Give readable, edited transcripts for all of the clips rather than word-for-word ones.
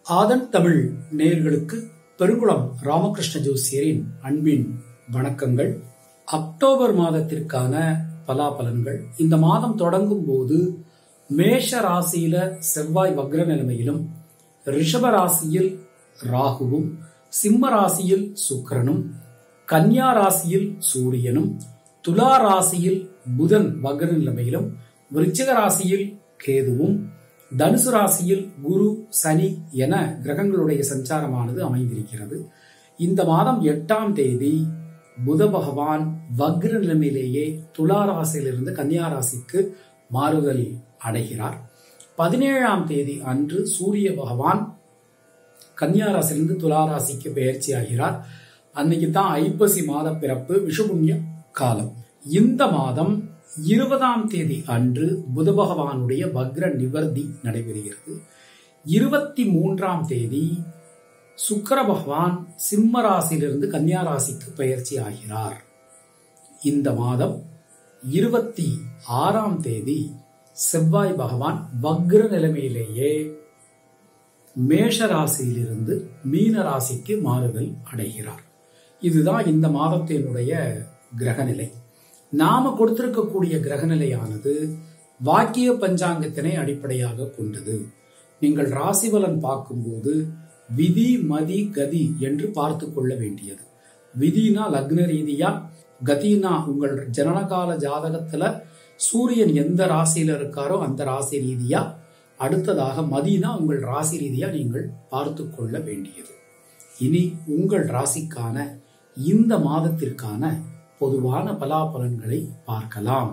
ஆதன் தமிழ் நேயர்களுக்கு பெருங்குளம் ராமகிருஷ்ண ஜோசியரின் அன்பின் வணக்கங்கள். அக்டோபர் மாதத்திற்கான பலாபலன்கள். இந்த மாதம் தொடங்கும் போது மேஷ ராசியில செவ்வாய் வக்ர நிலைமையிலும், ரிஷப ராசியில் ராகுவும், சிம்ம ராசியில் சுக்கிரனும், கன்னியா ராசியில் சூரியனும், துலா ராசியில் புதன் வக்ர நிலைமையிலும், விருச்சிக ராசியில் கேதுவும், தனுசு ராசியில் குரு, சனி என கிரகங்களுடைய சஞ்சாரமானது அமைந்திருக்கிறது. இந்த மாதம் 8ஆம் தேதி புத பகவான் வக்ர நிலைமையிலேயே துலா ராசியிலிருந்து கன்னியா ராசிக்கு மாறுதல் அடைகிறார். 17ஆம் தேதி அன்று சூரிய பகவான் கன்னியா ராசியிலிருந்து துலா ராசிக்கு பெயர்ச்சி ஆகிறார். அன்னைக்கு தான் ஐப்பசி மாத பிறப்பு, விஷுபுண்ணிய காலம். இந்த மாதம் 20ஆம் தேதி அன்று புத பகவானுடைய வக்ர நிவர்த்தி நடைபெறுகிறது. 23ஆம் தேதி சுக்கிர பகவான் சிம்ம ராசியிலிருந்து கன்னியா ராசிக்கு பெயர்ச்சி ஆகிறார். இந்த மாதம் 26ஆம் தேதி செவ்வாய் பகவான் வக்ர நிலைமையிலேயே மேஷ ராசியிலிருந்து மீன ராசிக்கு மாறுதல் அடைகிறார். இதுதான் இந்த மாதத்தினுடைய கிரகநிலை. நாம கொடுத்திருக்கக்கூடிய கிரகநிலையானது வாக்கிய பஞ்சாங்கத்தினை அடிப்படையாக கொண்டது. நீங்கள் ராசி பலன் பார்க்கும்போது விதி, மதி, கதி என்று பார்த்து கொள்ள வேண்டியது. விதினா லக்ன ரீதியா, கதினா உங்கள் ஜனனகால ஜாதகத்துல சூரியன் எந்த ராசியில இருக்காரோ அந்த ராசி ரீதியா, அடுத்ததாக மதினா உங்கள் ராசி ரீதியா நீங்கள் பார்த்து கொள்ள வேண்டியது. இனி உங்கள் ராசிக்கான இந்த மாதத்திற்கான பொதுவான பலாபலன்களை பார்க்கலாம்.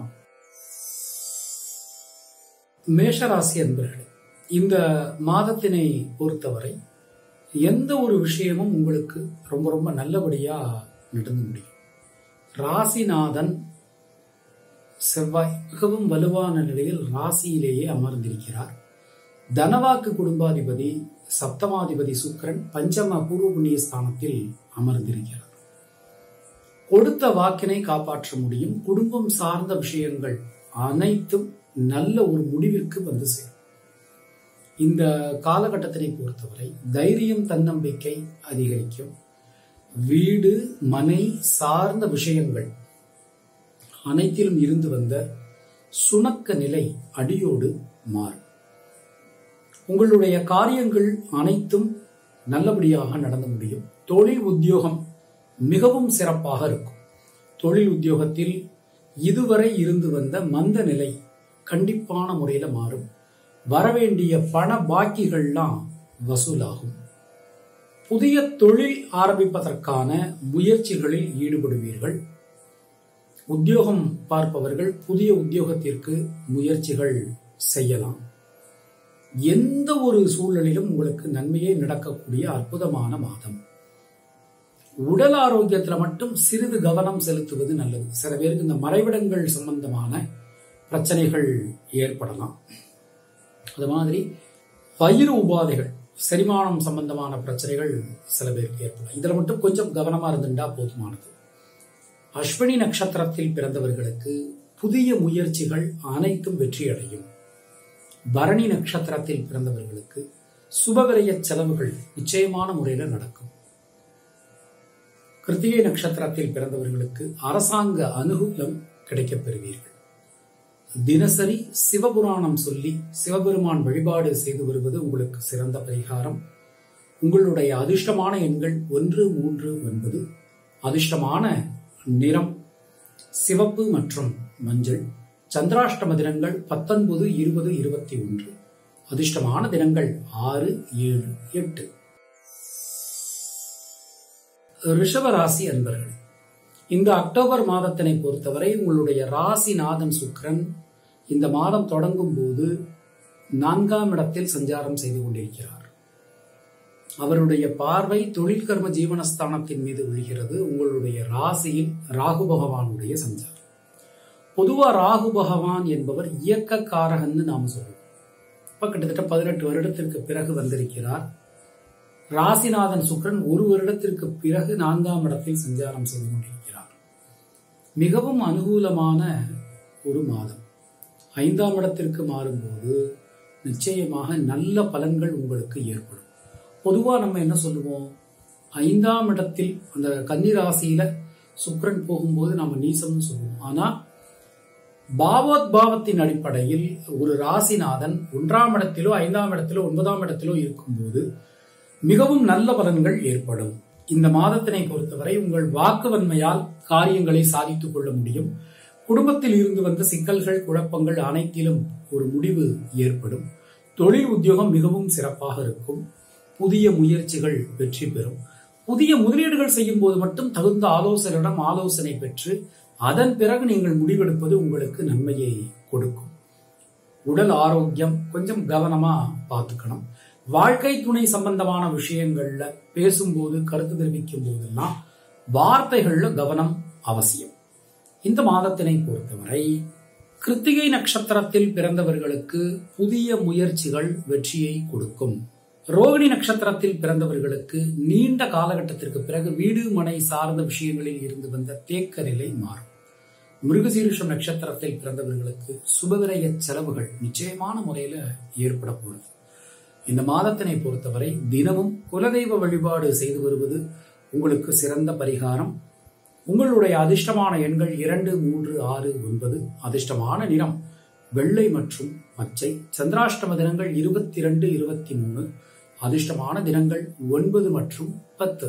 மேஷராசி அன்பர்களே, இந்த மாதத்தினை பொறுத்தவரை எந்த ஒரு விஷயமும் உங்களுக்கு ரொம்ப ரொம்ப நல்லபடியா நடந்து முடியும். ராசிநாதன் செவ்வாய் மிகவும் வலுவான நிலையில் ராசியிலேயே அமர்ந்திருக்கிறார். தனவாக்கு குடும்பாதிபதி சப்தமாதிபதி சுக்கிரன் பஞ்சம பூர்வ புண்ணிய ஸ்தானத்தில் அமர்ந்திருக்கிறார். கொடுத்த வாக்கினை காப்பாற்ற முடியும். குடும்பம் சார்ந்த விஷயங்கள் அனைத்தும் நல்ல ஒரு முடிவிற்கு வந்து சேரும். இந்த காலகட்டத்தினை பொறுத்தவரை தைரியம், தன்னம்பிக்கை அதிகரிக்கும். வீடு, மனை சார்ந்த விஷயங்கள் அனைத்திலும் இருந்து வந்த சுணக்க நிலை அடியோடு மாறும். உங்களுடைய காரியங்கள் அனைத்தும் நல்லபடியாக நடந்து முடியும். தொழில் உத்தியோகம் மிகவும் சிறப்பாக இருக்கும். தொழில் உத்தியோகத்தில் இதுவரை இருந்து வந்த மந்த நிலை கண்டிப்பான முறையில மாறும். வரவேண்டிய பண பாக்கிகள்லாம் வசூலாகும். புதிய தொழில் ஆரம்பிப்பதற்கான முயற்சிகளில் ஈடுபடுவீர்கள். உத்தியோகம் பார்ப்பவர்கள் புதிய உத்தியோகத்திற்கு முயற்சிகள் செய்யலாம். எந்த ஒரு சூழலிலும் உங்களுக்கு நன்மையே நடக்கக்கூடிய அற்புதமான மாதம். உடல் ஆரோக்கியத்துல மட்டும் சிறிது கவனம் செலுத்துவது நல்லது. சில பேருக்கு இந்த மறைவிடங்கள் சம்பந்தமான பிரச்சனைகள் ஏற்படலாம். அது மாதிரி வயிறு உபாதைகள், செரிமானம் சம்பந்தமான பிரச்சனைகள் சில பேருக்கு ஏற்படலாம். இதுல மட்டும் கொஞ்சம் கவனமா இருந்துட்டா போதுமானது. அஸ்வினி நட்சத்திரத்தில் பிறந்தவர்களுக்கு புதிய முயற்சிகள் அனைத்தும் வெற்றியடையும். பரணி நட்சத்திரத்தில் பிறந்தவர்களுக்கு சுபவிரய செலவுகள் நிச்சயமான முறையில் நடக்கும். கிருத்திகை நட்சத்திரத்தில் பிறந்தவர்களுக்கு அரசாங்க அனுகூலம் கிடைக்கப் பெறுவீர்கள். தினசரி சிவபுராணம் சொல்லி சிவபெருமான் வழிபாடு செய்து வருவது உங்களுக்கு சிறந்த பரிகாரம். உங்களுடைய அதிர்ஷ்டமான எண்கள் 1, 3, 9. அதிர்ஷ்டமான நிறம் சிவப்பு மற்றும் மஞ்சள். சந்திராஷ்டம தினங்கள் 19, 20, 21. அதிர்ஷ்டமான தினங்கள் 6, 7, 8. ரிஷப ராசி அன்பர்கள், இந்த அக்டோபர் மாதத்தினை பொறுத்தவரை உங்களுடைய ராசிநாதன் சுக்கிரன் இந்த மாதம் தொடங்கும் போது 4ஆம் இடத்தில் சஞ்சாரம் செய்து கொண்டிருக்கிறார். அவருடைய பார்வை தொழில் கர்ம ஜீவனஸ்தானத்தின் மீது விழுகிறது. உங்களுடைய ராசியில் ராகு பகவானுடைய சஞ்சாரம். பொதுவா ராகு பகவான் என்பவர் இயக்க காரகன்னு நாம சொல்லுவோம். இப்ப கிட்டத்தட்ட 18 வருடத்திற்கு பிறகு வந்திருக்கிறார். ராசிநாதன் சுக்கிரன் 1 வருடத்திற்கு பிறகு 4ஆம் இடத்தில் சஞ்சாரம் செய்து கொண்டிருக்கிறார். மிகவும் அனுகூலமான ஒரு மாதம். 5ஆம் இடத்திற்கு மாறும்போது நிச்சயமாக நல்ல பலன்கள் உங்களுக்கு ஏற்படும். பொதுவா நம்ம என்ன சொல்லுவோம், 5ஆம் இடத்தில் அந்த கன்னி ராசியில சுக்கிரன் போகும்போது நாம நீசம்னு சொல்லுவோம். ஆனா பாவோத்பாவத்தின் அடிப்படையில் ஒரு ராசிநாதன் 1ஆம் இடத்திலோ 5ஆம் இடத்திலோ 9ஆம் இடத்திலோ இருக்கும்போது மிகவும் நல்ல பலன்கள் ஏற்படும். இந்த மாதத்தினை பொறுத்தவரை உங்கள் வாக்குவன்மையால் காரியங்களை சாதித்துக் கொள்ள முடியும். குடும்பத்தில் இருந்து வந்த சிக்கல்கள், குழப்பங்கள் அனைத்திலும் ஒரு முடிவு ஏற்படும். தொழில் உத்தியோகம் மிகவும் சிறப்பாக இருக்கும். புதிய முயற்சிகள் வெற்றி பெறும். புதிய முதலீடுகள் செய்யும் போது மட்டும் தகுந்த ஆலோசனையிடம் ஆலோசனை பெற்று அதன் பிறகு நீங்கள் முடிவெடுப்பது உங்களுக்கு நன்மையை கொடுக்கும். உடல் ஆரோக்கியம் கொஞ்சம் கவனமா பார்த்துக்கணும். வாழ்க்கை துணை சம்பந்தமான விஷயங்கள்ல பேசும்போது, கருத்து தெரிவிக்கும் போதெல்லாம் வார்த்தைகள்ல கவனம் அவசியம். இந்த மாதத்தினை பொறுத்தவரை கிருத்திகை நட்சத்திரத்தில் பிறந்தவர்களுக்கு புதிய முயற்சிகள் வெற்றியை கொடுக்கும். ரோகிணி நட்சத்திரத்தில் பிறந்தவர்களுக்கு நீண்ட காலகட்டத்திற்கு பிறகு வீடு மனை சார்ந்த விஷயங்களில் இருந்து வந்த தேக்க நிலை மாறும். மிருகசீரிஷம் நட்சத்திரத்தில் பிறந்தவர்களுக்கு சுபவிரய செலவுகள் நிச்சயமான முறையில ஏற்பட போகுது. இந்த மாதத்தினை பொறுத்தவரை தினமும் குலதெய்வ வழிபாடு செய்து வருவது உங்களுக்கு சிறந்த பரிகாரம். உங்களுடைய அதிர்ஷ்டமான எண்கள் 2, 3, 6, 9. அதிர்ஷ்டமான நிறம் வெள்ளை மற்றும் பச்சை. சந்திராஷ்டம தினங்கள் 22, 23. அதிர்ஷ்டமான தினங்கள் 9 மற்றும் 10.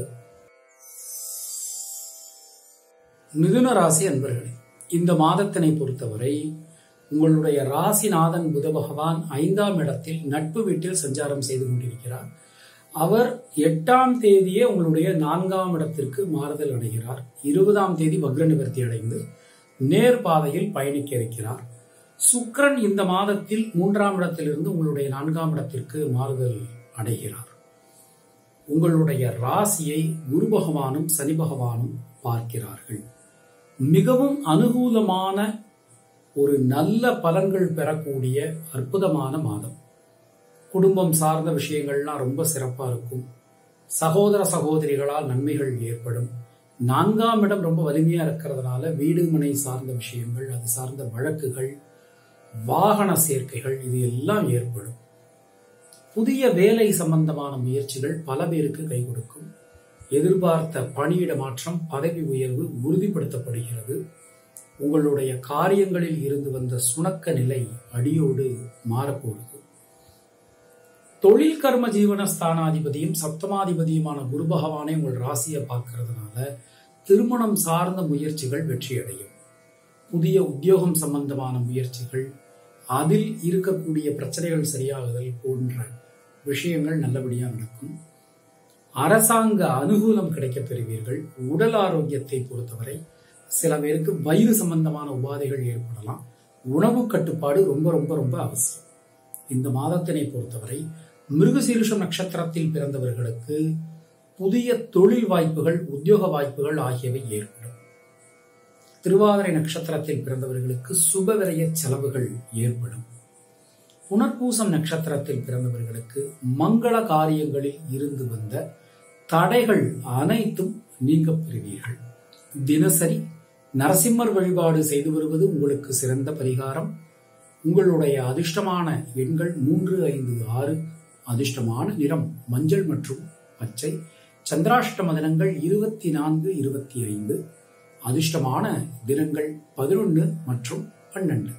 மிதுன ராசி அன்பர்களே, இந்த மாதத்தினை பொறுத்தவரை உங்களுடைய ராசிநாதன் புத பகவான் 5ஆம் இடத்தில் நட்பு வீட்டில் சஞ்சாரம் செய்து கொண்டிருக்கிறார். அவர் 8ஆம் தேதியே உங்களுடைய 4ஆம் இடத்திற்கு மாறுதல் அடைகிறார். 20ஆம் தேதி வக்ர நிவர்த்தி அடைந்து நேர் பாதையில் பயணிக்க இருக்கிறார். சுக்கிரன் இந்த மாதத்தில் 3ஆம் இடத்திலிருந்து உங்களுடைய 4ஆம் இடத்திற்கு மாறுதல் அடைகிறார். உங்களுடைய ராசியை குரு பகவானும் சனி பகவானும் பார்க்கிறார்கள். மிகவும் அனுகூலமான ஒரு நல்ல பலன்கள் பெறக்கூடிய அற்புதமான மாதம். குடும்பம் சார்ந்த விஷயங்கள்லாம் ரொம்ப சிறப்பா இருக்கும். சகோதர சகோதரிகளால் நன்மைகள் ஏற்படும். 4ஆம் இடம் ரொம்ப வலிமையா இருக்கிறதுனால வீடு மனை சார்ந்த விஷயங்கள், அது சார்ந்த வழக்குகள், வாகன சேர்க்கைகள் இது எல்லாம் ஏற்படும். புதிய வேலை சம்பந்தமான முயற்சிகள் பல பேருக்கு கை கொடுக்கும். எதிர்பார்த்த பணியிட மாற்றம், பதவி உயர்வு உறுதிப்படுத்தப்படுகிறது. உங்களுடைய காரியங்களில் இருந்து வந்த சுணக்க நிலை அடியோடு மாறப்போகிறது. தொழில் கர்ம ஜீவன ஸ்தானாதிபதியும் சப்தமாதிபதியுமான குரு பகவானை உங்கள் ராசியை பார்க்கறதுனால திருமணம் சார்ந்த முயற்சிகள் வெற்றியடையும். புதிய உத்தியோகம் சம்பந்தமான முயற்சிகள், அதில் இருக்கக்கூடிய பிரச்சனைகள் சரியாகுதல் போன்ற விஷயங்கள் நல்லபடியாக நடக்கும். அரசாங்க அனுகூலம் கிடைக்கப் பெறுவீர்கள். உடல் ஆரோக்கியத்தை பொறுத்தவரை சில பேருக்கு வயிறு சம்பந்தமான உபாதைகள் ஏற்படலாம். உணவு கட்டுப்பாடு ரொம்ப ரொம்ப ரொம்ப அவசியம். இந்த மாதத்தினை பொறுத்தவரை மிருகசீரிஷம் நட்சத்திரத்தில் பிறந்தவர்களுக்கு புதிய தொழில் வாய்ப்புகள், உத்தியோக வாய்ப்புகள் ஆகியவை ஏற்படும். திருவாதிரை நட்சத்திரத்தில் பிறந்தவர்களுக்கு சுபவிரய செலவுகள் ஏற்படும். புனர்பூசம் நட்சத்திரத்தில் பிறந்தவர்களுக்கு மங்கள காரியங்களில் இருந்து வந்த தடைகள் அனைத்தும் நீங்க பெறுவீர்கள். தினசரி நரசிம்மர் வழிபாடு செய்து வருவது உங்களுக்கு சிறந்த பரிகாரம். உங்களுடைய அதிர்ஷ்டமான எண்கள் 3, 5, 6. அதிர்ஷ்டமான நிறம் மஞ்சள் மற்றும் பச்சை. சந்திராஷ்டம தினங்கள் 24, 25. அதிர்ஷ்டமான தினங்கள் 11 மற்றும் 12.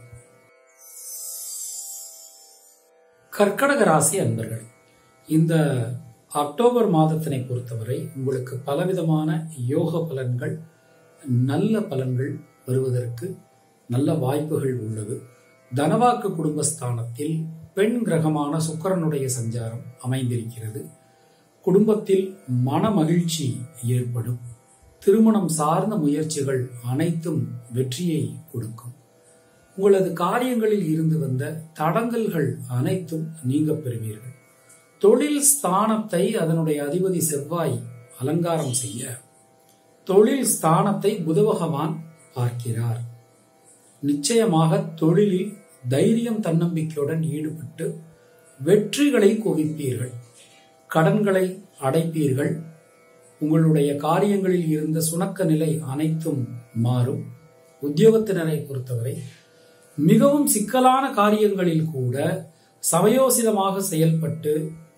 கர்க்கடக ராசி அன்பர்கள், இந்த அக்டோபர் மாதத்தினை பொறுத்தவரை உங்களுக்கு பலவிதமான யோக பலன்கள், நல்ல பலன்கள் வருவதற்கு நல்ல வாய்ப்புகள் உள்ளது. தனவாக்கு குடும்பஸ்தானத்தில் பெண் கிரகமான சுக்கிரனுடைய சஞ்சாரம் அமைந்திருக்கிறது. குடும்பத்தில் மன மகிழ்ச்சி ஏற்படும். திருமணம் சார்ந்த முயற்சிகள் அனைத்தும் வெற்றியை கொடுக்கும். உங்களது காரியங்களில் இருந்து வந்த தடங்கல்கள் அனைத்தும் நீங்க பெறுவீர்கள். தொழில் ஸ்தானத்தை அதனுடைய அதிபதி செவ்வாய் அலங்காரம் செய்ய தொழில் ஸ்தானத்தை புத பகவான் பார்க்கிறார். நிச்சயமாக தொழிலில் தைரியம் தன்னம்பிக்கையுடன் ஈடுபட்டு வெற்றிகளை குவிப்பீர்கள். கடன்களை அடைப்பீர்கள். உங்களுடைய காரியங்களில் இருந்த சுணக்க நிலை அனைத்தும் மாறும். உத்தியோகத்தினரை பொறுத்தவரை மிகவும் சிக்கலான காரியங்களில் கூட சமயோசிதமாக செயல்பட்டு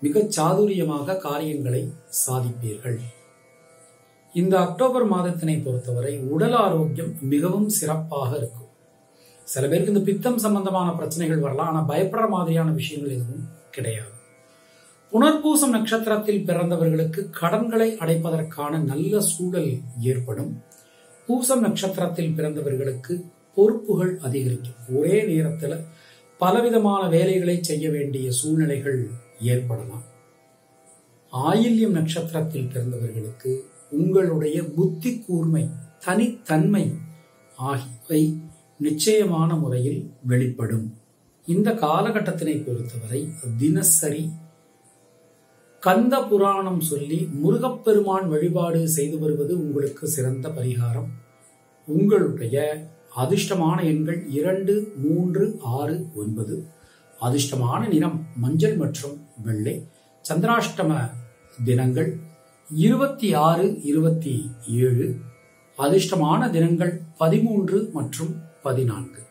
மிகச் சாதுரியமாக காரியங்களை சாதிப்பீர்கள். இந்த அக்டோபர் மாதத்தினை பொறுத்தவரை உடல் ஆரோக்கியம் மிகவும் சிறப்பாக இருக்கும். சில பேருக்கு இந்த பித்தம் சம்பந்தமான பிரச்சனைகள் வரலாம், ஆனா பயப்படுற மாதிரியான விஷயங்கள் எதுவும் கிடையாது. புனர்பூசம் நட்சத்திரத்தில் பிறந்தவர்களுக்கு கடன்களை அடைப்பதற்கான நல்ல சூழல் ஏற்படும். பூசம் நட்சத்திரத்தில் பிறந்தவர்களுக்கு பொறுப்புகள் அதிகரிக்கும். ஒரே நேரத்தில் பலவிதமான வேலைகளை செய்ய வேண்டிய சூழ்நிலைகள் ஏற்படலாம். ஆயில்யம் நட்சத்திரத்தில் பிறந்தவர்களுக்கு உங்களுடைய புத்தி கூர்மை, தனித்தன்மை ஆகியவை நிச்சயமான முறையில் வெளிப்படும். இந்த காலகட்டத்தினை பொறுத்தவரை தினசரி கந்த புராணம் சொல்லி முருகப்பெருமான் வழிபாடு செய்து வருவது உங்களுக்கு சிறந்த பரிகாரம். உங்களுடைய அதிர்ஷ்டமான எண்கள் 2, 3, 6, 9. அதிர்ஷ்டமான நிறம் மஞ்சள் மற்றும் வெள்ளை. சந்திராஷ்டம தினங்கள் 26, 27. அதிர்ஷ்டமான தினங்கள் 13 மற்றும் 14.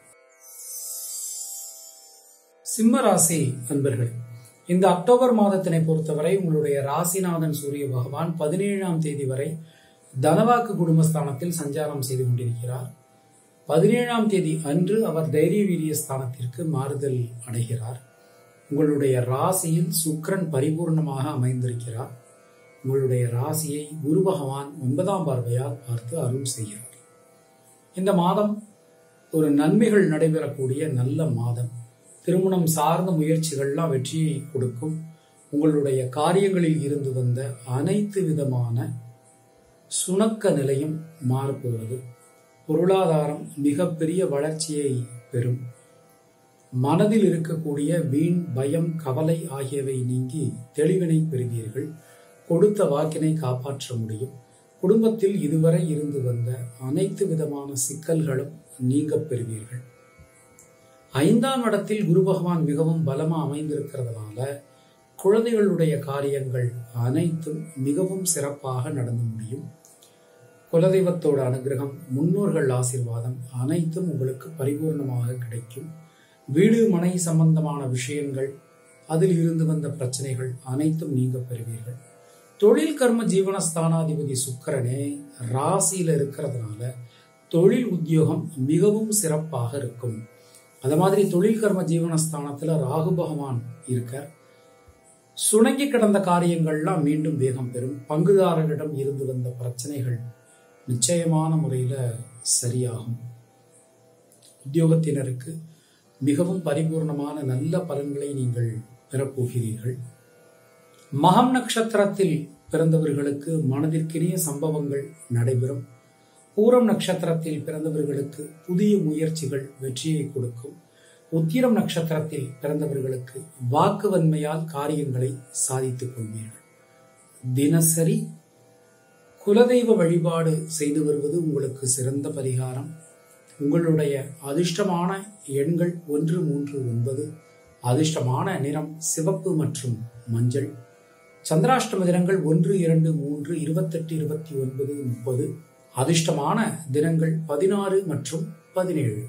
சிம்ம ராசி அன்பர்களே, இந்த அக்டோபர் மாதத்தினை பொறுத்தவரை உங்களுடைய ராசிநாதன் சூரிய பகவான் 17ஆம் தேதி வரை தனவாக்கு குடும்பஸ்தானத்தில் சஞ்சாரம் செய்து கொண்டிருக்கிறார். 17ஆம் தேதி அன்று அவர் தைரிய வீரிய ஸ்தானத்திற்கு மாறுதல் அடைகிறார். உங்களுடைய ராசியில் சுக்கிரன் பரிபூர்ணமாக அமைந்திருக்கிறார். உங்களுடைய ராசியை குரு பகவான் 9ஆம் பார்வையால் பார்த்து அருள் செய்கிறார். இந்த மாதம் ஒரு நன்மைகள் நடைபெறக்கூடிய நல்ல மாதம். திருமணம் சார்ந்த முயற்சிகள்லாம் வெற்றியை கொடுக்கும். உங்களுடைய காரியங்களில் இருந்து வந்த அனைத்து விதமான சுணக்க நிலையும் மாறப்போகிறது. பொருளாதாரம் மிகப்பெரிய வளர்ச்சியை பெறும். மனதில் இருக்கக்கூடிய வீண் பயம், கவலை ஆகியவை நீங்கி தெளிவினை பெறுவீர்கள். கொடுத்த வாக்கினை காப்பாற்ற முடியும். குடும்பத்தில் இதுவரை இருந்து வந்த அனைத்து விதமான சிக்கல்களும் நீங்க பெறுவீர்கள். 5ஆம் இடத்தில் குரு பகவான் மிகவும் பலமா அமைந்திருக்கிறதுனால குழந்தைகளுடைய காரியங்கள் அனைத்தும் மிகவும் சிறப்பாக நடந்து முடியும். குலதெய்வத்தோட அனுகிரகம், முன்னோர்கள் ஆசீர்வாதம் அனைத்தும் உங்களுக்கு பரிபூர்ணமாக கிடைக்கும். வீடு மனை சம்பந்தமான விஷயங்கள், அதில் இருந்து வந்த பிரச்சனைகள் அனைத்தும் நீங்க பெறுவீர்கள். தொழில் கர்ம ஜீவனஸ்தானாதிபதி சுக்கிரனே ராசியில இருக்கிறதுனால தொழில் உத்தியோகம் மிகவும் சிறப்பாக இருக்கும். அது மாதிரி தொழில் கர்ம ஜீவனஸ்தானத்துல ராகு பகவான் இருக்கார். சுணங்கி கிடந்த காரியங்கள்லாம் மீண்டும் வேகம் பெறும். பங்குதாரர்களிடம் இருந்து வந்த பிரச்சனைகள் நிச்சயமான முறையில சரியாகும். உத்தியோகத்தினருக்கு மிகவும் பரிபூர்ணமான நல்ல பலன்களை நீங்கள் பெறப்போகிறீர்கள். மகம் நட்சத்திரத்தில் பிறந்தவர்களுக்கு மனதிற்கினிய சம்பவங்கள் நடைபெறும். பூரம் நட்சத்திரத்தில் பிறந்தவர்களுக்கு புதிய முயற்சிகள் வெற்றியை கொடுக்கும். உத்திரம் நட்சத்திரத்தில் பிறந்தவர்களுக்கு வாக்குவன்மையால் காரியங்களை சாதித்துக் கொள்வீர்கள். தினசரி குலதெய்வ வழிபாடு செய்து வருவது உங்களுக்கு சிறந்த பரிகாரம். உங்களுடைய அதிர்ஷ்டமான எண்கள் 1, 3, 9. அதிர்ஷ்டமான நிறம் சிவப்பு மற்றும் மஞ்சள். சந்திராஷ்டம தினங்கள் 1, 2, 3, 28, 29, 30. அதிர்ஷ்டமான தினங்கள் 16 மற்றும் 17.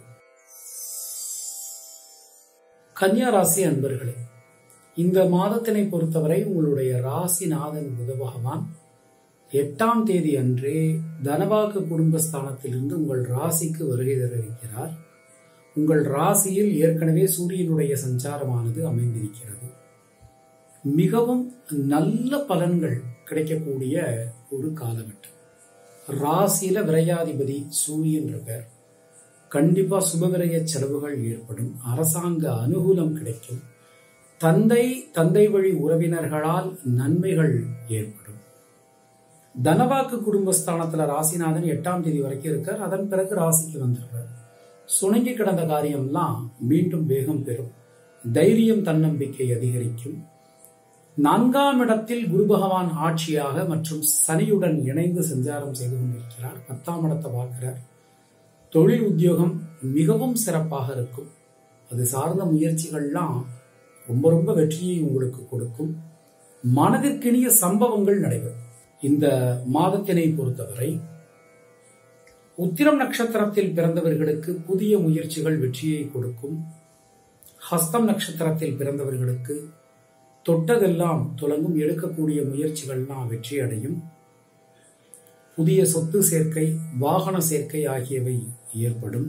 கன்னியா ராசி அன்பர்களே, இந்த மாதத்தினை பொறுத்தவரை உங்களுடைய ராசிநாதன் புத பகவான் 8ஆம் தேதி அன்றே தனவாக்கு குடும்பஸ்தானத்திலிருந்து உங்கள் ராசிக்கு வருகை தர இருக்கிறார். உங்கள் ராசியில் ஏற்கனவே சூரியனுடைய சஞ்சாரமானது அமைந்திருக்கிறது. மிகவும் நல்ல பலன்கள் கிடைக்கக்கூடிய ஒரு காலகட்டம். ராசியில விரையாதிபதி சூரியன் இருக்கார். கண்டிப்பா சுபவிரய செலவுகள் ஏற்படும். அரசாங்க அனுகூலம் கிடைக்கும். தந்தை வழி உறவினர்களால் நன்மைகள் ஏற்படும். தனவாக்கு குடும்பஸ்தானத்துல ராசிநாதன் 8ஆம் தேதி வரைக்கும் இருக்கார். அதன் பிறகு ராசிக்கு வந்துடுறார். சுணங்கி கிடந்த காரியம்லாம் மீண்டும் வேகம் பெறும். தைரியம், தன்னம்பிக்கை அதிகரிக்கும். 4ஆம் இடத்தில் குரு பகவான் ஆட்சியாக மற்றும் சனியுடன் இணைந்து சஞ்சாரம் செய்து கொண்டிருக்கிறார். 10ஆம் இடத்தை பார்க்கிறார். தொழில் உத்தியோகம் மிகவும் சிறப்பாக இருக்கும். அது சார்ந்த முயற்சிகள்லாம் ரொம்ப வெற்றியை உங்களுக்கு கொடுக்கும். மனதிற்கினிய சம்பவங்கள் நடைபெறும். இந்த மாதத்தினை பொறுத்தவரை உத்திரம் நட்சத்திரத்தில் பிறந்தவர்களுக்கு புதிய முயற்சிகள் வெற்றியை கொடுக்கும். ஹஸ்தம் நட்சத்திரத்தில் பிறந்தவர்களுக்கு தொட்டதெல்லாம் துலங்கும், எடுக்கக்கூடிய முயற்சிகள்லாம் வெற்றி அடையும். புதிய சொத்து சேர்க்கை, வாகன சேர்க்கை ஆகியவை ஏற்படும்.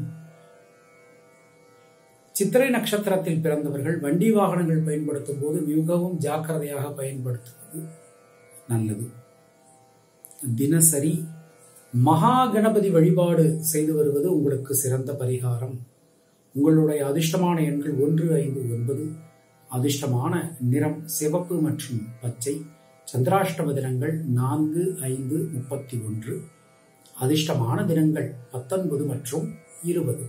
சித்திரை நட்சத்திரத்தில் பிறந்தவர்கள் வண்டி வாகனங்கள் பயன்படுத்தும் போது மிகவும் ஜாக்கிரதையாக பயன்படுத்துவது நல்லது. தினசரி மகா கணபதி வழிபாடு செய்து வருவது உங்களுக்கு சிறந்த பரிகாரம். உங்களுடைய அதிர்ஷ்டமான எண்கள் 1, 5, 9. அதிர்ஷ்டமான நிறம் சிவப்பு மற்றும் பச்சை. சந்திராஷ்டம தினங்கள் 4, 5, 31. அதிர்ஷ்டமான தினங்கள் 19 மற்றும் 20.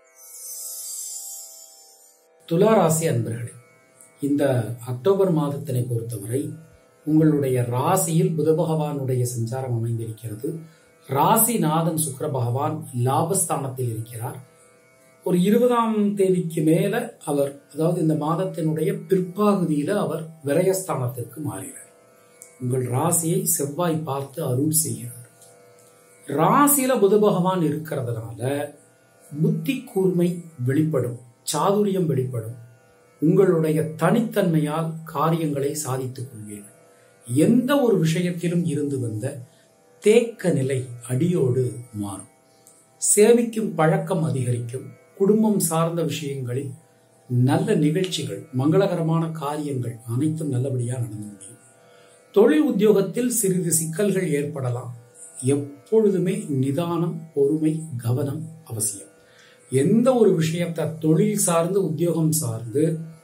துலா ராசி அன்பர்களே, இந்த அக்டோபர் மாதத்தினை பொறுத்தவரை உங்களுடைய ராசியில் புத பகவானுடைய சஞ்சாரம் அமைந்திருக்கிறது. ராசிநாதன் சுக்கிர பகவான் லாபஸ்தானத்தில் இருக்கிறார். ஒரு 20ஆம் தேதிக்கு மேல அவர், அதாவது இந்த மாதத்தினுடைய பிற்பகுதியில அவர் விரயஸ்தானத்திற்கு மாறுகிறார். உங்கள் ராசியை செவ்வாய் பார்த்து அருள் செய்கிறார். ராசியில புத பகவான் இருக்கிறதுனால புத்தி கூர்மை வெளிப்படும், சாதுரியம் வெளிப்படும். உங்களுடைய தனித்தன்மையால் காரியங்களை சாதித்துக் கொள்வீர்கள். எந்த ஒரு விஷயத்திலும் இருந்து வந்த தேக்க நிலை அடியோடு மாறும். சேமிக்கும் பழக்கம் அதிகரிக்கும். குடும்பம் சார்ந்த விஷயங்களில் நல்ல நிகழ்ச்சிகள், மங்களகரமான காரியங்கள் அனைத்தும் நல்லபடியாக நடந்து முடியும். தொழில் உத்தியோகத்தில் சிறிது சிக்கல்கள் ஏற்படலாம். எப்பொழுதுமே நிதானம், பொறுமை, கவனம் அவசியம். எந்த ஒரு விஷயத்தை தொழில் சார்ந்து, உத்தியோகம் சார்ந்து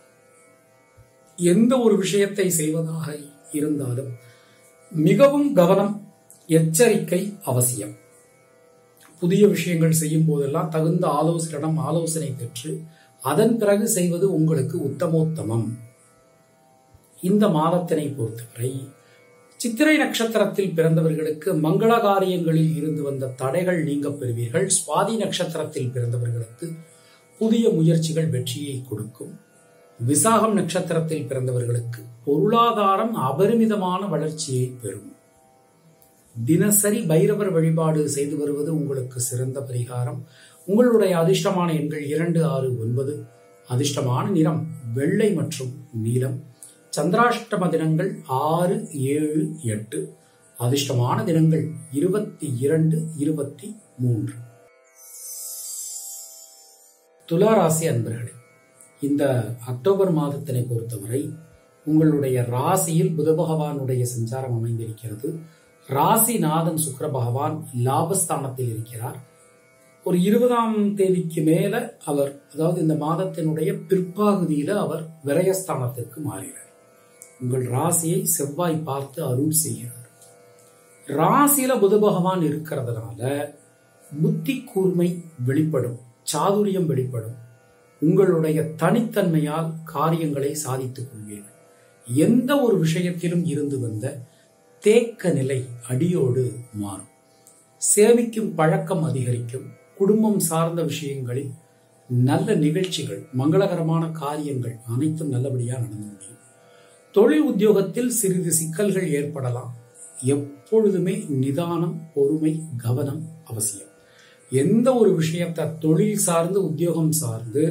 எந்த ஒரு விஷயத்தை செய்வதாக இருந்தாலும் மிகவும் கவனம், எச்சரிக்கை அவசியம். புதிய விஷயங்கள் செய்யும் போதெல்லாம் தகுந்த ஆலோசனையிடம் ஆலோசனை பெற்று அதன் பிறகு செய்வது உங்களுக்கு உத்தமோத்தமம். இந்த மாதத்தினை பொறுத்தவரை சித்திரை நட்சத்திரத்தில் பிறந்தவர்களுக்கு மங்கள காரியங்களில் இருந்து வந்த தடைகள் நீங்க பெறுவீர்கள். சுவாதி நட்சத்திரத்தில் பிறந்தவர்களுக்கு புதிய முயற்சிகள் வெற்றியை கொடுக்கும். விசாகம் நட்சத்திரத்தில் பிறந்தவர்களுக்கு பொருளாதாரம் அபரிமிதமான வளர்ச்சியை பெறும். தினசரி பைரவர் வழிபாடு செய்து வருவது உங்களுக்கு சிறந்த பரிகாரம். உங்களுடைய அதிர்ஷ்டமான எண்கள் 2, 6, 9. அதிர்ஷ்டமான நிறம் வெள்ளை மற்றும் நீலம். சந்திராஷ்டம தினங்கள் 6, 7, 8. அதிர்ஷ்டமான தினங்கள் 22, 23. துலா ராசி அன்பர்களே, இந்த அக்டோபர் மாதத்தினை பொறுத்தவரை உங்களுடைய ராசியில் புத பகவானுடைய சஞ்சாரம் அமைந்திருக்கிறது. ராசிநாதன் சுக்கிர பகவான் லாபஸ்தானத்தில் இருக்கிறார். ஒரு 20ஆம் தேதிக்கு மேல அவர், அதாவது இந்த மாதத்தினுடைய பிற்பகுதியில அவர் விரயஸ்தானத்திற்கு மாறுகிறார். உங்கள் ராசியை செவ்வாய் பார்த்து அருள் செய்கிறார். ராசியில புத பகவான் இருக்கிறதுனால புத்தி கூர்மை வெளிப்படும், சாதுரியம் வெளிப்படும். உங்களுடைய தனித்தன்மையால் காரியங்களை சாதித்துக் கொள்வீர்கள். எந்த ஒரு விஷயத்திலும் இருந்து வந்த தேக்க நிலை அடியோடு மாறும். சேமிக்கும் பழக்கம் அதிகரிக்கும். குடும்பம் சார்ந்த விஷயங்களில் நல்ல நிகழ்ச்சிகள், மங்களகரமான காரியங்கள் அனைத்தும் நல்லபடியாக நடந்து முடியும். தொழில் உத்தியோகத்தில் சிறிது சிக்கல்கள் ஏற்படலாம். எப்பொழுதுமே நிதானம், பொறுமை, கவனம் அவசியம். எந்த ஒரு விஷயத்தை தொழில் சார்ந்து, உத்தியோகம் சார்ந்து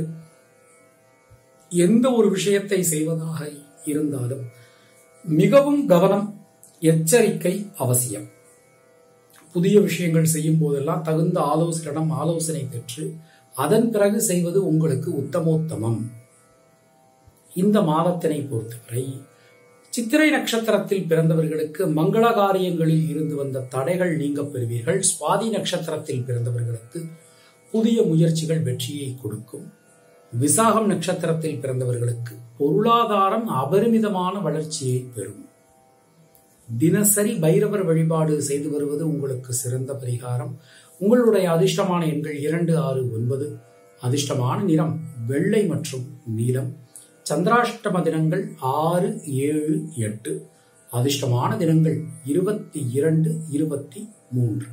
எந்த ஒரு விஷயத்தை செய்வதாக இருந்தாலும் மிகவும் கவனம், எச்சரிக்கை அவசியம். புதிய விஷயங்கள் செய்யும் போதெல்லாம் தகுந்த ஆலோசனையிடம் ஆலோசனை பெற்று அதன் பிறகு செய்வது உங்களுக்கு உத்தமோத்தமம். இந்த மாதத்தினை பொறுத்தவரை சித்திரை நட்சத்திரத்தில் பிறந்தவர்களுக்கு மங்கள காரியங்களில் இருந்து வந்த தடைகள் நீங்க பெறுவீர்கள். சுவாதி நட்சத்திரத்தில் பிறந்தவர்களுக்கு புதிய முயற்சிகள் வெற்றியை கொடுக்கும். விசாகம் நட்சத்திரத்தில் பிறந்தவர்களுக்கு பொருளாதாரம் அபரிமிதமான வளர்ச்சியை பெறும். தினசரி பைரவர் வழிபாடு செய்து வருவது உங்களுக்கு சிறந்த பரிகாரம். உங்களுடைய அதிர்ஷ்டமான எண்கள் 2, 6, 9. அதிர்ஷ்டமான நிறம் வெள்ளை மற்றும் நீலம். சந்திராஷ்டம தினங்கள் 6, 7, 8. அதிர்ஷ்டமான தினங்கள் 22, 23.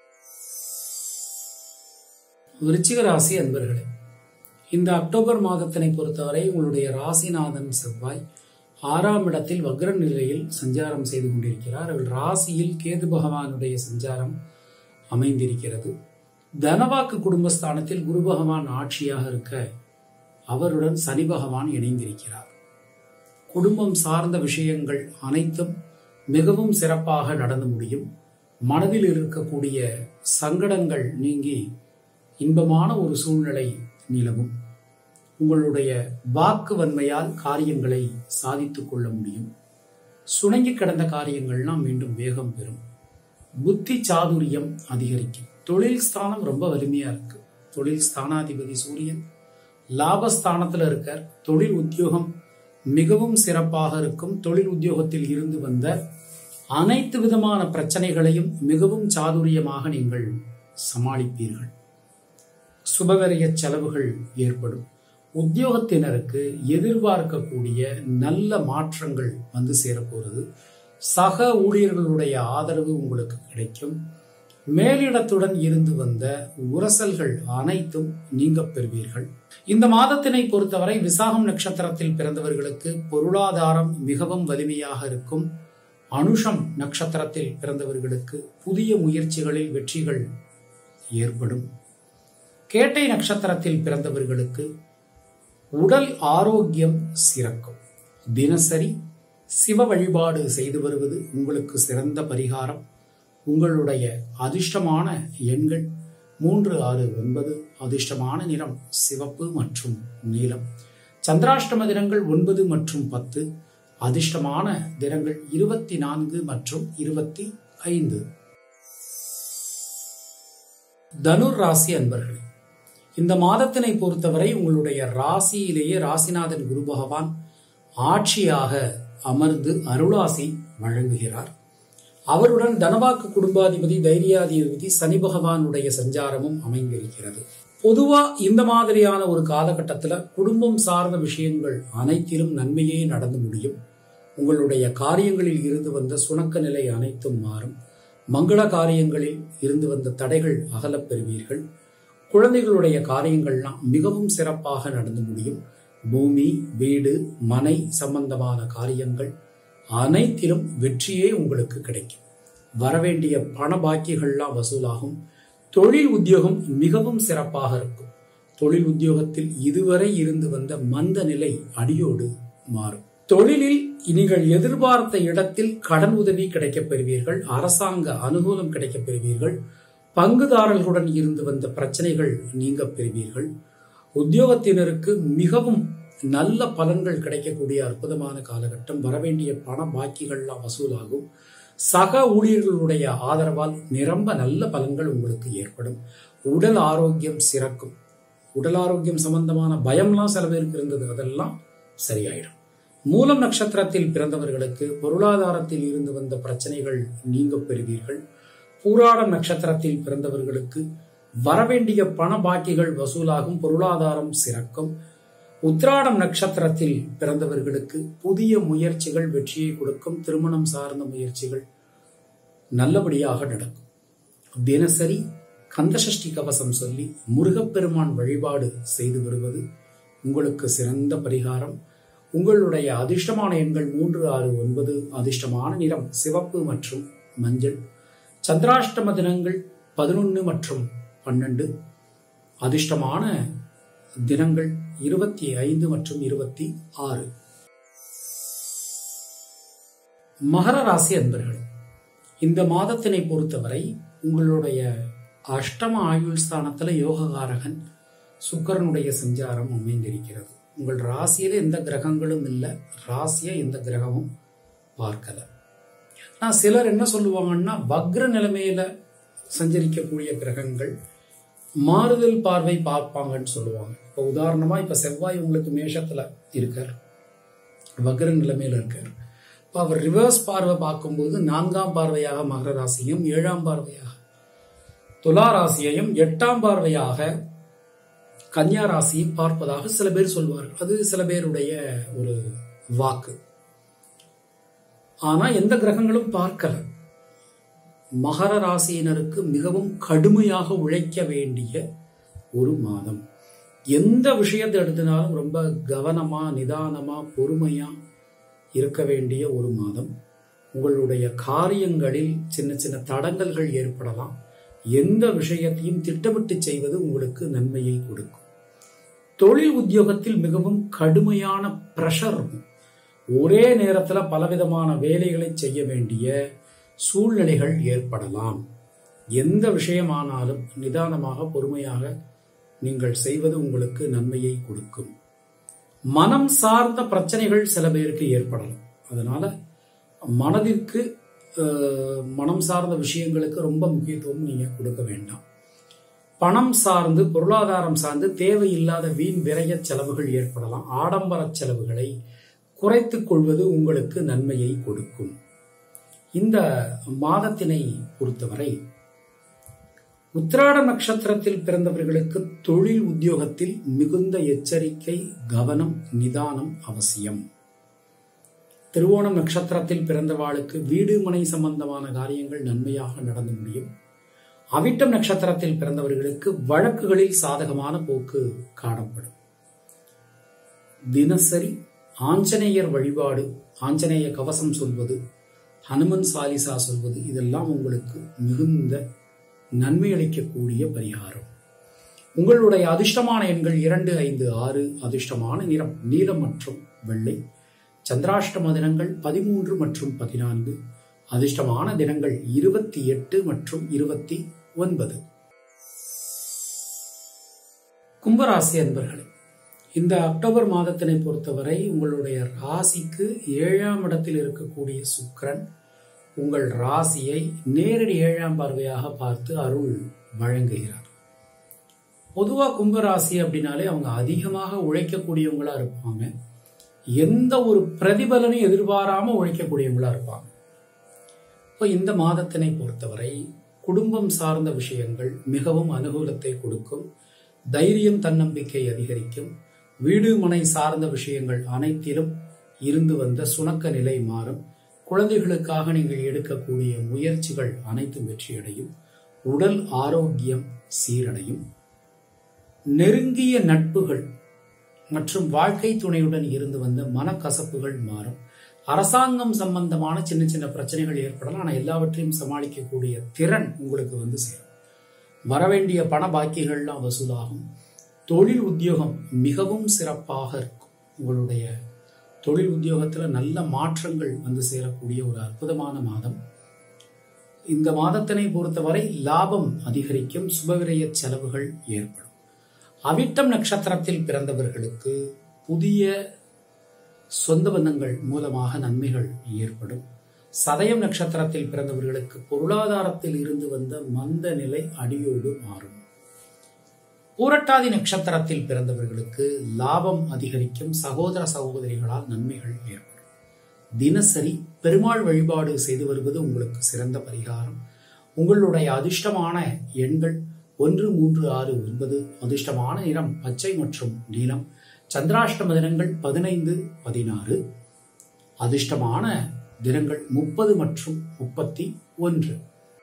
விருச்சிக ராசி அன்பர்களே, இந்த அக்டோபர் மாதத்தினை பொறுத்தவரை உங்களுடைய ராசிநாதன் செவ்வாய் 6ஆம் இடத்தில் வக்ர நிலையில் சஞ்சாரம் செய்து கொண்டிருக்கிறார். அவர் ராசியில் கேது பகவானுடைய சஞ்சாரம் அமைந்திருக்கிறது. தனவாக்கு குடும்பஸ்தானத்தில் குரு பகவான் ஆட்சியாக இருக்க அவருடன் சனி பகவான் இணைந்திருக்கிறார். குடும்பம் சார்ந்த விஷயங்கள் அனைத்தும் மிகவும் சிறப்பாக நடந்து முடியும். மனதில் இருக்கக்கூடிய சங்கடங்கள் நீங்கி இன்பமான ஒரு சூழ்நிலை நிலவும். உங்களுடைய வாக்கு வன்மையால் காரியங்களை சாதித்துக் கொள்ள முடியும். சுணங்கி கிடந்த காரியங்கள்லாம் மீண்டும் வேகம் பெறும். புத்தி சாதுரியம் அதிகரிக்கும். தொழில் ஸ்தானம் ரொம்ப வலிமையா இருக்கு. தொழில் ஸ்தானாதிபதி சூரியன் லாபஸ்தானத்துல இருக்கார். தொழில் உத்தியோகம் மிகவும் சிறப்பாக இருக்கும். தொழில் உத்தியோகத்தில் இருந்து வந்த அனைத்து விதமான பிரச்சனைகளையும் மிகவும் சாதுரியமாக நீங்கள் சமாளிப்பீர்கள். சுபவரிய செலவுகள் ஏற்படும். உத்தியோகத்தினருக்கு எதிர்பார்க்கக்கூடிய நல்ல மாற்றங்கள் வந்து சேரப்போறது. சக ஊழியர்களுடைய ஆதரவு உங்களுக்கு கிடைக்கும். மேலிடத்துடன் இருந்து வந்த உரசல்கள் அனைத்தும் நீங்க பெறுவீர்கள். இந்த மாதத்தினை பொறுத்தவரை விசாகம் நட்சத்திரத்தில் பிறந்தவர்களுக்கு பொருளாதாரம் மிகவும் வலிமையாக இருக்கும். அனுஷம் நட்சத்திரத்தில் பிறந்தவர்களுக்கு புதிய முயற்சிகளில் வெற்றிகள் ஏற்படும். கேட்டை நட்சத்திரத்தில் பிறந்தவர்களுக்கு உடல் ஆரோக்கியம் சிறக்கும். தினசரி சிவ வழிபாடு செய்து வருவது உங்களுக்கு சிறந்த பரிகாரம். உங்களுடைய அதிர்ஷ்டமான எண்கள் 3, 6, 9. அதிர்ஷ்டமான நிறம் சிவப்பு மற்றும் நீலம். சந்திராஷ்டம தினங்கள் 9 மற்றும் 10. அதிர்ஷ்டமான தினங்கள் 24 மற்றும் 25. தனுர் ராசி அன்பர்களே, இந்த மாதத்தினை பொறுத்தவரை உங்களுடைய ராசியிலேயே ராசிநாதன் குரு பகவான் ஆட்சியாக அமர்ந்து அருளாசி வழங்குகிறார். அவருடன் தனவாக்கு குடும்பாதிபதி தைரியாதிபதி சனி பகவானுடைய சஞ்சாரமும் அமைந்திருக்கிறது. பொதுவா இந்த மாதிரியான ஒரு காலகட்டத்துல குடும்பம் சார்ந்த விஷயங்கள் அனைத்திலும் நன்மையே நடந்து முடியும். உங்களுடைய காரியங்களில் இருந்து வந்த சுணக்க நிலை அனைத்தும் மாறும். மங்கள காரியங்களில் இருந்து வந்த தடைகள் அகலப் பெறுவீர்கள். குழந்தைகளுடைய காரியங்கள்லாம் மிகவும் சிறப்பாக நடந்து முடியும். பூமி, வீடு, மனை சம்பந்தமான காரியங்கள் அனைத்திலும் வெற்றியே உங்களுக்கு கிடைக்கும். வரவேண்டிய பண பாக்கிகள்லாம் வசூலாகும். தொழில் உத்தியோகம் மிகவும் சிறப்பாக இருக்கும். தொழில் உத்தியோகத்தில் இதுவரை இருந்து வந்த மந்த நிலை அடியோடு மாறும். தொழிலில் நீங்கள் எதிர்பார்த்த இடத்தில் கடன் உதவி கிடைக்கப் பெறுவீர்கள். அரசாங்க அனுகூலம் கிடைக்கப் பெறுவீர்கள். பங்குதாரர்களுடன் இருந்து வந்த பிரச்சனைகள் நீங்க பெறுவீர்கள். உத்தியோகத்தினருக்கு மிகவும் நல்ல பலன்கள் கிடைக்கக்கூடிய அற்புதமான காலகட்டம். வரவேண்டிய பண பாக்கிகள்லாம் வசூலாகும். சக ஊழியர்களுடைய ஆதரவால் நிரம்ப நல்ல பலன்கள் உங்களுக்கு ஏற்படும். உடல் ஆரோக்கியம் சிறக்கும். உடல் ஆரோக்கியம் சம்பந்தமான பயம்லாம் சில பேருக்கு இருந்தது, அதெல்லாம் சரியாயிடும். மூலம் நட்சத்திரத்தில் பிறந்தவர்களுக்கு பொருளாதாரத்தில் இருந்து வந்த பிரச்சனைகள் நீங்க பெறுவீர்கள். பூராடம் நட்சத்திரத்தில் பிறந்தவர்களுக்கு வரவேண்டிய பண பாக்கிகள் வசூலாகும். பொருளாதாரம் சிறக்கும். உத்திராடம் நட்சத்திரத்தில் பிறந்தவர்களுக்கு புதிய முயற்சிகள் வெற்றியை கொடுக்கும். திருமணம் சார்ந்த முயற்சிகள் நல்லபடியாக நடக்கும். தினசரி கந்தசஷ்டி கவசம் சொல்லி முருகப்பெருமான் வழிபாடு செய்து வருவது உங்களுக்கு சிறந்த பரிகாரம். உங்களுடைய அதிர்ஷ்டமான எண்கள் 3, 6, 9. அதிர்ஷ்டமான நிறம் சிவப்பு மற்றும் மஞ்சள். சந்திராஷ்டம தினங்கள் 11 மற்றும் 12. அதிர்ஷ்டமான தினங்கள் 25 மற்றும் 26. மகர ராசி அன்பர்கள், இந்த மாதத்தினை பொறுத்தவரை உங்களுடைய அஷ்டம ஆயுள் ஸ்தானத்துல யோககாரகன் சுக்கிரனுடைய சஞ்சாரம் அமைந்திருக்கிறது. உங்கள் ராசியில எந்த கிரகங்களும் இல்லை. ராசியை எந்த கிரகமும் பார்க்கல. நான் சிலர் என்ன சொல்லுவாங்கன்னா, வக்ர நிலைமையில சஞ்சரிக்கக்கூடிய கிரகங்கள் மாறுதல் பார்வை பார்ப்பாங்கன்னு சொல்லுவாங்க. இப்போ உதாரணமா இப்ப செவ்வாய் உங்களுக்கு மேஷத்துல இருக்கார், வக்ர நிலைமையில இருக்கார். இப்போ அவர் ரிவர்ஸ் பார்வை பார்க்கும்போது 4ஆம் பார்வையாக மகர ராசியும், 7ஆம் பார்வையாக துலா ராசியையும், 8ஆம் பார்வையாக கன்னியா ராசியை பார்ப்பதாக சில பேர் சொல்வார்கள். அது சில பேருடைய ஒரு வாக்கு. ஆனா எந்த கிரகங்களும் பார்க்கல. மகர ராசியினருக்கு மிகவும் கடுமையாக உழைக்க வேண்டிய ஒரு மாதம். எந்த விஷயத்தை எடுத்தினாலும் ரொம்ப கவனமா, நிதானமா, பொறுமையா இருக்க வேண்டிய ஒரு மாதம். உங்களுடைய காரியங்களில் சின்ன சின்ன தடங்கல்கள் ஏற்படலாம். எந்த விஷயத்தையும் திட்டமிட்டு செய்வது உங்களுக்கு நன்மையை கொடுக்கும். தொழில் உத்தியோகத்தில் மிகவும் கடுமையான பிரஷர் இருக்கும். ஒரே நேரத்துல பலவிதமான வேலைகளை செய்ய வேண்டிய சூழ்நிலைகள் ஏற்படலாம். எந்த விஷயமானாலும் நிதானமாக பொறுமையாக நீங்கள் செய்வது உங்களுக்கு நன்மையை கொடுக்கும். மனம் சார்ந்த பிரச்சனைகள் சில பேருக்கு ஏற்படலாம். அதனால மனதிற்கு மனம் சார்ந்த விஷயங்களுக்கு ரொம்ப முக்கியத்துவம் நீங்க கொடுக்க வேண்டாம். பணம் சார்ந்து பொருளாதாரம் சார்ந்து தேவையில்லாத வீண் விரய செலவுகள் ஏற்படலாம். ஆடம்பர செலவுகளை குறைத்துக் கொள்வது உங்களுக்கு நன்மையை கொடுக்கும். இந்த மாதத்தினை பொறுத்தவரை உத்திராட நட்சத்திரத்தில் பிறந்தவர்களுக்கு தொழில் உத்தியோகத்தில் மிகுந்த எச்சரிக்கை, கவனம், நிதானம் அவசியம். திருவோணம் நட்சத்திரத்தில் பிறந்தவாளுக்கு வீடு மனை சம்பந்தமான காரியங்கள் நன்மையாக நடந்து முடியும். அவிட்டம் நட்சத்திரத்தில் பிறந்தவர்களுக்கு வழக்குகளில் சாதகமான போக்கு காணப்படும். தினசரி ஆஞ்சநேயர் வழிபாடு, ஆஞ்சநேய கவசம் சொல்வது, ஹனுமன் சாலிசா சொல்வது இதெல்லாம் உங்களுக்கு மிகுந்த நன்மை அளிக்கக்கூடிய பரிகாரம். உங்களுடைய அதிர்ஷ்டமான எண்கள் 2, 5, 6. அதிர்ஷ்டமான நிறம் நீலம் மற்றும் வெள்ளை. சந்திராஷ்டம தினங்கள் 13 மற்றும் 14. அதிர்ஷ்டமான தினங்கள் 28 மற்றும் 29. கும்பராசி அன்பர்களே, இந்த அக்டோபர் மாதத்தினை பொறுத்தவரை உங்களுடைய ராசிக்கு 7ஆம் இடத்தில் இருக்கக்கூடிய சுக்கிரன் உங்கள் ராசியை நேரடி 7ஆம் பார்வையாக பார்த்து அருள் வழங்குகிறார். பொதுவா கும்பராசி அப்படின்னாலே அவங்க அதிகமாக உழைக்கக்கூடியவங்களா இருப்பாங்க. எந்த ஒரு பிரதிபலனையும் எதிர்பாராம உழைக்கக்கூடியவங்களா இருப்பாங்க. இப்போ இந்த மாதத்தினை பொறுத்தவரை குடும்பம் சார்ந்த விஷயங்கள் மிகவும் அனுகூலத்தை கொடுக்கும். தைரியம், தன்னம்பிக்கை அதிகரிக்கும். வீடு மனை சார்ந்த விஷயங்கள் அனைத்திலும் இருந்து வந்த சுணக்க நிலை மாறும். குழந்தைகளுக்காக நீங்கள் எடுக்கக்கூடிய முயற்சிகள் அனைத்தும் வெற்றியடையும். உடல் ஆரோக்கியம் சீரடையும். நெருங்கிய நட்புகள் மற்றும் வாழ்க்கை துணையுடன் இருந்து வந்த மனக்கசப்புகள் மாறும். அரசாங்கம் சம்பந்தமான சின்ன சின்ன பிரச்சனைகள் ஏற்படலாம். ஆனால் எல்லாவற்றையும் சமாளிக்கக்கூடிய திறன் உங்களுக்கு வந்து சேரும். வரவேண்டிய பண பாக்கியங்கள்லாம் வசூலாகும். தொழில் உத்தியோகம் மிகவும் சிறப்பாக இருக்கும். உங்களுடைய தொழில் உத்தியோகத்தில் நல்ல மாற்றங்கள் வந்து சேரக்கூடிய ஒரு அற்புதமான மாதம். இந்த மாதத்தினை பொறுத்தவரை லாபம் அதிகரிக்கும். சுபவிரய செலவுகள் ஏற்படும். அவிட்டம் நட்சத்திரத்தில் பிறந்தவர்களுக்கு புதிய சொந்த பந்தங்கள் மூலமாக நன்மைகள் ஏற்படும். சதயம் நட்சத்திரத்தில் பிறந்தவர்களுக்கு பொருளாதாரத்தில் இருந்து வந்த மந்த நிலை அடியோடு மாறும். பூரட்டாதி நட்சத்திரத்தில் பிறந்தவர்களுக்கு லாபம் அதிகரிக்கும். சகோதர சகோதரிகளால் நன்மைகள் ஏற்படும். தினசரி பெருமாள் வழிபாடு செய்து வருவது உங்களுக்கு சிறந்த பரிகாரம். உங்களுடைய அதிர்ஷ்டமான எண்கள் 1, 3, 6, 9. அதிர்ஷ்டமான நிறம் பச்சை மற்றும் நீலம். சந்திராஷ்டம தினங்கள் 15, 16. அதிர்ஷ்டமான தினங்கள் 30 மற்றும் 31.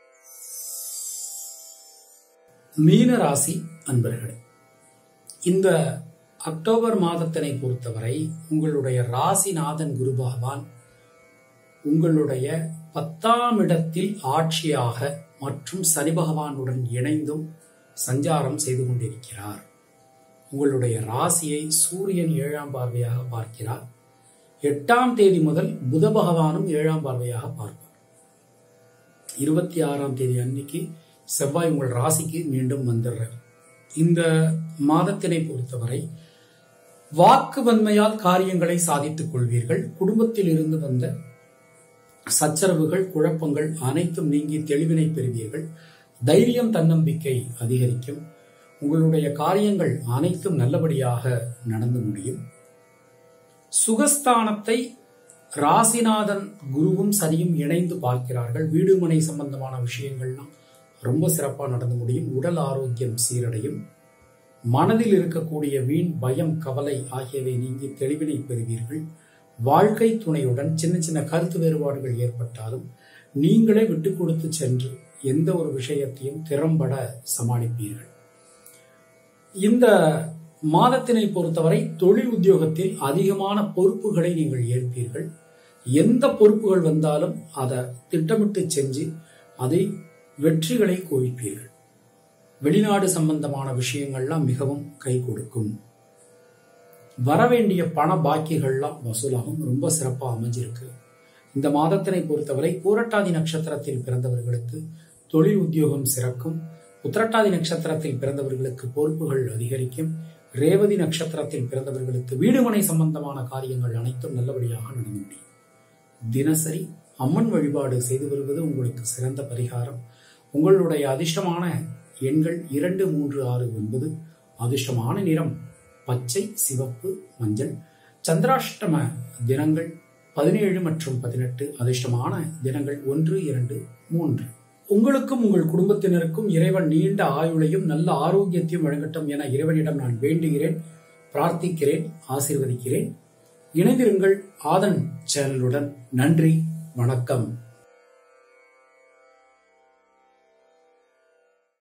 மீன ராசி அன்பர்களே, இந்த அக்டோபர் மாதத்தினை பொறுத்தவரை உங்களுடைய ராசிநாதன் குரு பகவான் உங்களுடைய 10ஆம் இடத்தில் ஆட்சியாக மற்றும் சனி பகவானுடன் இணைந்தும் சஞ்சாரம் செய்து கொண்டிருக்கிறார். உங்களுடைய ராசியை சூரியன் 7ஆம் பார்வையாக பார்க்கிறார். 8ஆம் தேதி முதல் புத பகவானும் 7ஆம் பார்வையாக பார்ப்பார். 26ஆம் தேதி அன்னைக்கு செவ்வாய் உங்கள் ராசிக்கு மீண்டும் வந்துடுறார். இந்த மாதத்தினை பொறுத்தவரை வாக்கு வன்மையால் காரியங்களை சாதித்துக் கொள்வீர்கள். குடும்பத்தில் இருந்து வந்த சச்சரவுகள், குழப்பங்கள் அனைத்தும் நீங்கி தெளிவினை பெறுவீர்கள். தைரியம், தன்னம்பிக்கை அதிகரிக்கும். உங்களுடைய காரியங்கள் அனைத்தும் நல்லபடியாக நடந்து முடியும். சுகஸ்தானத்தை ராசிநாதன் குருவும் சனியும் இணைந்து பார்க்கிறார்கள். வீடு மனை சம்பந்தமான விஷயங்கள்லாம் ரொம்ப சிறப்பாக நடந்து முடியும். உடல் ஆரோக்கியம் சீரடையும். மனதில் இருக்கக்கூடிய வீண் பயம், கவலை ஆகியவை நீங்கி தெளிவினை பெறுவீர்கள். வாழ்க்கை துணையுடன் சின்ன சின்ன கருத்து வேறுபாடுகள் ஏற்பட்டாலும் நீங்களே விட்டு கொடுத்து சென்று எந்த ஒரு விஷயத்தையும் திறம்பட சமாளிப்பீர்கள். இந்த மாதத்தினை பொறுத்தவரை தொழில் உத்தியோகத்தில் அதிகமான பொறுப்புகளை நீங்கள் ஏற்பீர்கள். எந்த பொறுப்புகள் வந்தாலும் அதை திட்டமிட்டு செஞ்சு அதை வெற்றிகளை குவிப்பீர்கள். வெளிநாடு சம்பந்தமான விஷயங்கள்லாம் மிகவும் கை கொடுக்கும். வரவேண்டிய பண பாக்கிகள்லாம் வசூலாகும். ரொம்ப சிறப்பா அமைஞ்சிருக்கு. இந்த மாதத்தினை பொறுத்தவரை பூரட்டாதி நட்சத்திரத்தில் பிறந்தவர்களுக்கு தொழில் உத்தியோகம் சிறக்கும். உத்திரட்டாதி நட்சத்திரத்தில் பிறந்தவர்களுக்கு பொறுப்புகள் அதிகரிக்கும். ரேவதி நட்சத்திரத்தில் பிறந்தவர்களுக்கு வீடுமனை சம்பந்தமான காரியங்கள் அனைத்தும் நல்லபடியாக நடந்து முடியும். தினசரி அம்மன் வழிபாடு செய்து வருவது உங்களுக்கு சிறந்த பரிகாரம். உங்களுடைய அதிர்ஷ்டமான எண்கள் 2, 3, 6, 9. அதிர்ஷ்டமான நிறம் பச்சை, சிவப்பு, மஞ்சள். சந்திராஷ்டம தினங்கள் 17 மற்றும் 18. அதிர்ஷ்டமான தினங்கள் 1, 2, 3. உங்களுக்கும் உங்கள் குடும்பத்தினருக்கும் இறைவன் நீண்ட ஆயுளையும் நல்ல ஆரோக்கியத்தையும் வழங்கட்டும் என இறைவனிடம் நான் வேண்டுகிறேன், பிரார்த்திக்கிறேன், ஆசீர்வதிக்கிறேன். இணைந்திருங்கள் ஆதன் சேனலுடன். நன்றி, வணக்கம்.